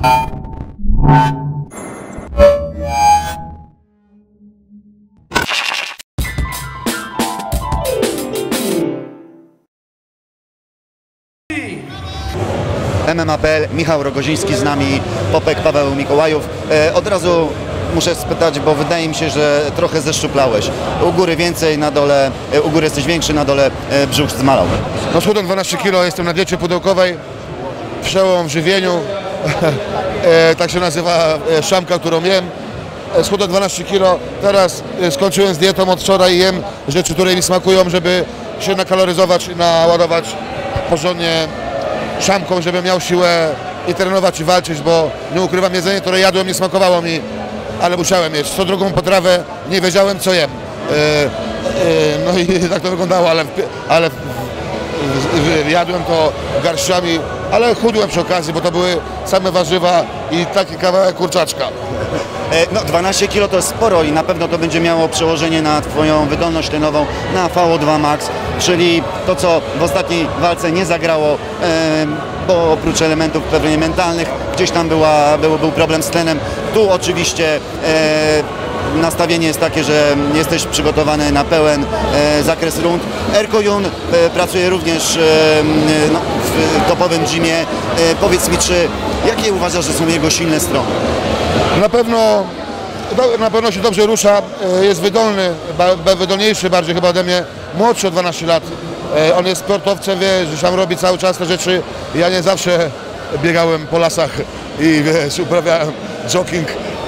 MMA.pl, Michał Rogoziński z nami, Popek Paweł Mikołajów. Od razu muszę spytać, bo wydaje mi się, że trochę zeszczuplałeś. U góry więcej, na dole, u góry jesteś większy, na dole brzuch zmalał. No schudłem 12 kg, jestem na diecie pudełkowej, przełom w żywieniu, tak się nazywa szamka, którą jem. Schudłem 12 kg, teraz skończyłem z dietą od wczoraj i jem rzeczy, które mi smakują, żeby się nakaloryzować i naładować porządnie szamką, żebym miał siłę i trenować i walczyć, bo nie ukrywam, jedzenie, które jadłem, nie smakowało mi, ale musiałem jeść. Co drugą potrawę nie wiedziałem, co jem. No i tak to wyglądało, ale jadłem to garściami, ale chudłem przy okazji, bo to były same warzywa i taki kawałek kurczaczka. No 12 kg to jest sporo i na pewno to będzie miało przełożenie na Twoją wydolność tlenową, na VO2 max, czyli to, co w ostatniej walce nie zagrało, bo oprócz elementów pewnie mentalnych gdzieś tam był problem z tlenem. Tu oczywiście nastawienie jest takie, że jesteś przygotowany na pełen zakres rund. Erko Jun pracuje również w topowym gymie. Powiedz mi, jakie uważasz, że są jego silne strony? Na pewno się dobrze rusza, jest wydolny, wydolniejszy bardziej chyba ode mnie, młodszy o 12 lat. On jest sportowcem, wie, że sam robi cały czas te rzeczy. Ja nie zawsze biegałem po lasach i wiesz, uprawiałem jogging.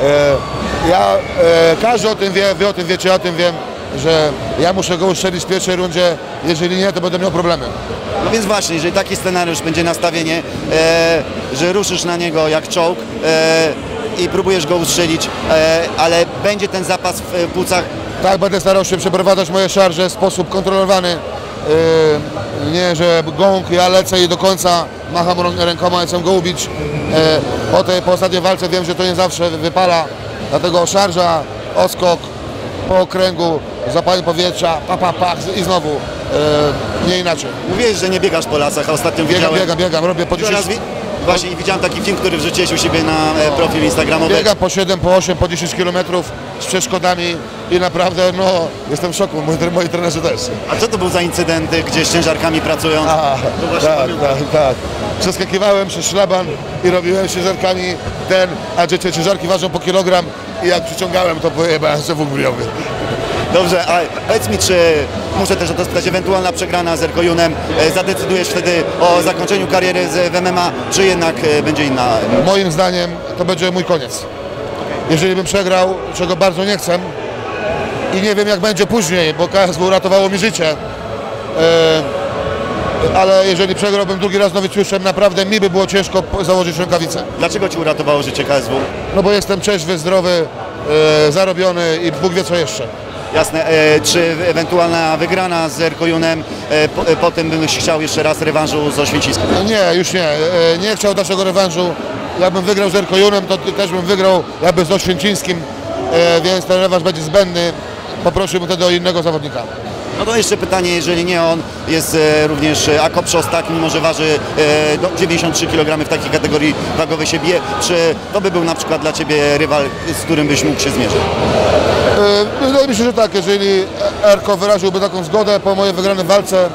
Każdy o tym wie, wy o tym wiecie, ja o tym wiem, że ja muszę go uszczelić w pierwszej rundzie, jeżeli nie, to będę miał problemy. No więc właśnie, jeżeli taki scenariusz będzie nastawienie, że ruszysz na niego jak czołg i próbujesz go ustrzelić, ale będzie ten zapas w płucach. Tak, będę starał się przeprowadzać moje szarże w sposób kontrolowany. Nie, że gąk, ja lecę i do końca macham rękoma i chcę go ubić. Po ostatniej walce wiem, że to nie zawsze wypala, dlatego szarża, odskok po okręgu, zapalenie powietrza, i znowu, nie inaczej. Mówiłeś, że nie biegasz po lasach, a ostatnio Biegam, robię po 10... Właśnie widziałem taki film, który wrzuciłeś u siebie na profil instagramowy. Biegam po 7, po 8, po 10 km z przeszkodami i naprawdę, no, jestem w szoku, moi trenerzy też. A co to był za incydent, gdzie z ciężarkami pracując? Tak. Przeskakiwałem przez szlaban i robiłem ciężarkami a te ciężarki ważą po kilogram i jak przyciągałem, to pojebałem się w ubriowy. Dobrze, a powiedz mi, czy muszę też o to spytać, ewentualna przegrana z Erko Junem, zadecydujesz wtedy o zakończeniu kariery w MMA, czy jednak będzie inna? Moim zdaniem to będzie mój koniec. Jeżeli bym przegrał, czego bardzo nie chcę i nie wiem jak będzie później, bo KSW uratowało mi życie, ale jeżeli przegrałbym drugi raz nowicjuszem, naprawdę mi by było ciężko założyć rękawice. Dlaczego Ci uratowało życie KSW? No bo jestem trzeźwy, zdrowy, zarobiony i Bóg wie co jeszcze. Jasne. Czy ewentualna wygrana z Erko Junem, po tym bym chciał jeszcze raz rewanżu z Oświęciskiem? Nie, już nie. Nie chciał dalszego rewanżu. Jakbym wygrał z Erko Junem, to też bym wygrał jakby z Oświęcimskim, więc ten rewanż będzie zbędny. Poprosiłbym wtedy o innego zawodnika. No to jeszcze pytanie, jeżeli nie on, jest również Akop Szostak, mimo że waży 93 kg w takiej kategorii wagowej się bije. Czy to by był na przykład dla Ciebie rywal, z którym byś mógł się zmierzyć? Wydaje mi się, że tak, jeżeli Erko wyraziłby taką zgodę po mojej wygranej walce,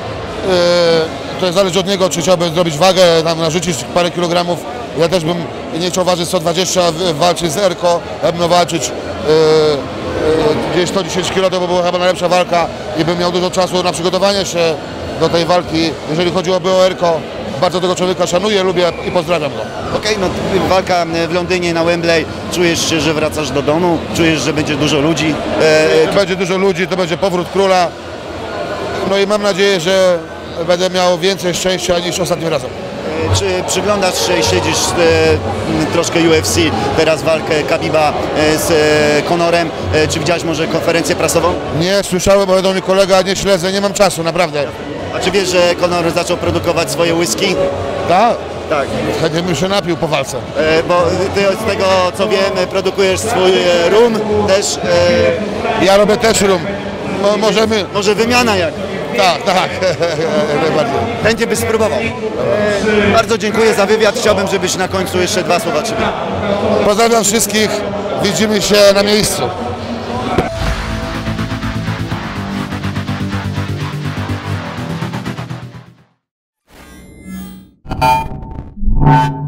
to zależy od niego, czy chciałby zrobić wagę, tam narzucić parę kilogramów. Ja też bym nie chciał ważyć 120, walczyć z Erko, ja bym miał walczyć gdzieś 110 kg, to by była chyba najlepsza walka i bym miał dużo czasu na przygotowanie się do tej walki. Jeżeli chodziłoby o Erko, bardzo tego człowieka szanuję, lubię i pozdrawiam go. Okej, no walka w Londynie na Wembley, czujesz się, że wracasz do domu? Czujesz, że będzie dużo ludzi? Będzie dużo ludzi, to będzie powrót króla. No i mam nadzieję, że będę miał więcej szczęścia niż ostatnim razem. Czy przyglądasz się i śledzisz troszkę UFC, teraz walkę Khabiba z Conorem? Czy widziałeś może konferencję prasową? Nie, słyszałem, bo do mnie kolega, nie śledzę, nie mam czasu, naprawdę. A czy wiesz, że Conor zaczął produkować swoje whisky? Tak? Tak. Chętnie bym się napił po walce. Bo ty z tego co wiem, produkujesz swój rum też. Ja robię też rum. Możemy... Może wymiana jak? Tak, najbardziej. Chętnie byś spróbował. Bardzo dziękuję za wywiad. Chciałbym, żebyś na końcu jeszcze 2 słowa Ciebie. Pozdrawiam wszystkich, widzimy się na miejscu.